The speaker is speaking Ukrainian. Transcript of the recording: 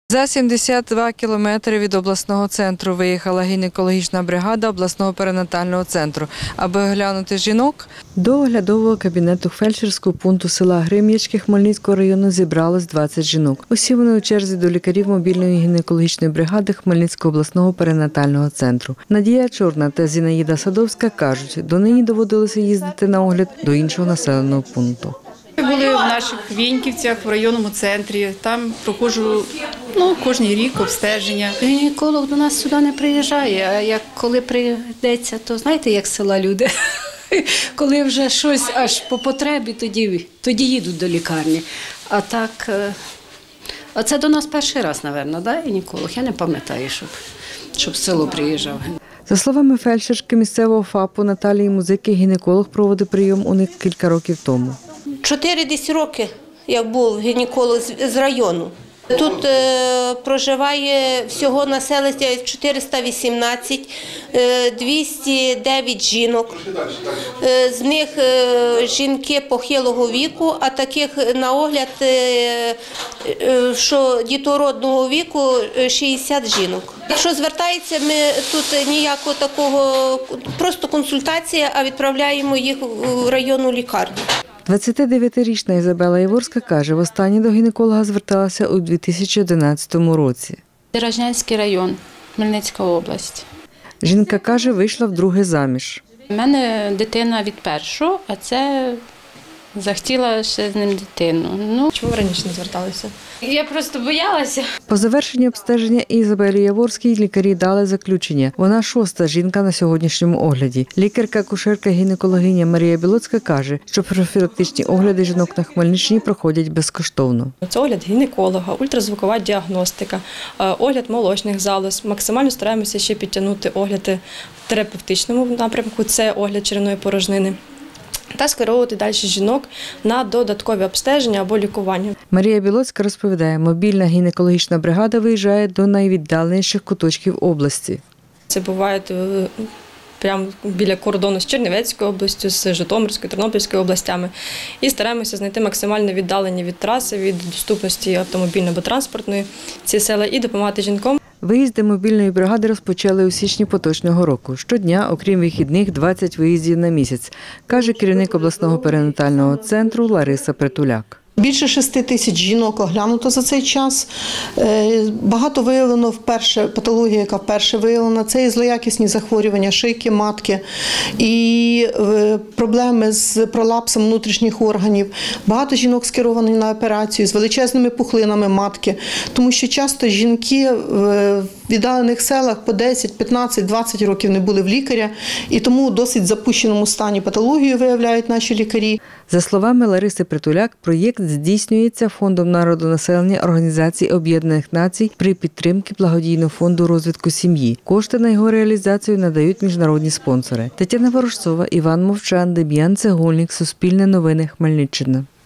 За 72 кілометри від обласного центру виїхала гінекологічна бригада обласного перинатального центру, аби оглянути жінок. До оглядового кабінету фельдшерського пункту села Грим'ячки Хмельницького району зібралось 20 жінок. Усі вони у черзі до лікарів мобільної гінекологічної бригади Хмельницького обласного перинатального центру. Надія Чорна та Зінаїда Садовська кажуть, донині доводилося їздити на огляд до іншого населеного пункту. Ми були в наших Віньківцях, в районному центрі. Там проходжу кожен рік обстеження. Гінеколог до нас сюди не приїжджає, а як коли прийдеться, то знаєте, як з села люди. Коли вже щось аж по потребі, тоді їдуть до лікарні. А так, це до нас перший раз, мабуть, да, гінеколог? Я не пам'ятаю, щоб в село приїжджав. За словами фельдшерки місцевого ФАПу Наталії Музики, гінеколог проводив прийом у них кілька років тому. 4 роки, як був гінеколог з району. Тут проживає всього населення 418, 209 жінок. З них жінки похилого віку, а таких на огляд, що дітородного віку, 60 жінок. Якщо звертається, ми тут ніякого такого, просто консультація, а відправляємо їх в районну лікарню. 29-річна Ізабела Яворська каже, востаннє до гінеколога зверталася у 2011 році. Деражнянський район, Хмельницька область. Жінка каже, вийшла вдруге заміж. У мене дитина від першого, а це захотіла ще з ним дитину. Чому ви раніше не зверталися? Я просто боялася. По завершенні обстеження Ізабелі Яворській лікарі дали заключення. Вона 6-та жінка на сьогоднішньому огляді. Лікарка-акушерка-гінекологиня Марія Білоцька каже, що профілактичні огляди жінок на Хмельниччині проходять безкоштовно. Це огляд гінеколога, ультразвукова діагностика, огляд молочних залоз. Максимально стараємося ще підтягнути огляди в терапевтичному напрямку, це огляд черевної порожнини. Та скеровувати далі жінок на додаткові обстеження або лікування. Марія Білоцька розповідає, мобільна гінекологічна бригада виїжджає до найвіддаленіших куточків області. Це буває прямо біля кордону з Чернівецькою областю, з Житомирською, Тернопільською областями. І стараємося знайти максимально віддалені від траси, від доступності автомобільної або транспортної ці села і допомагати жінкам. Виїзди мобільної бригади розпочали у січні поточного року. Щодня, окрім вихідних, 20 виїздів на місяць, каже керівник обласного перинатального центру Лариса Притуляк. Більше 6 тисяч жінок оглянуто за цей час. Багато виявлено патологія, яка вперше виявлена, це і злоякісні захворювання шийки, матки, і проблеми з пролапсом внутрішніх органів. Багато жінок скеровані на операцію з величезними пухлинами матки, тому що часто жінки в віддалених селах по 10, 15, 20 років не були в лікаря, і тому у досить запущеному стані патологію виявляють наші лікарі. За словами Лариси Притуляк, проєкт здійснюється Фондом народонаселення Організації Об'єднаних Націй при підтримці благодійного фонду розвитку сім'ї. Кошти на його реалізацію надають міжнародні спонсори. Тетяна Ворожцова, Іван Мовчан, Дем'ян Цегольник, Суспільне новини, Хмельниччина.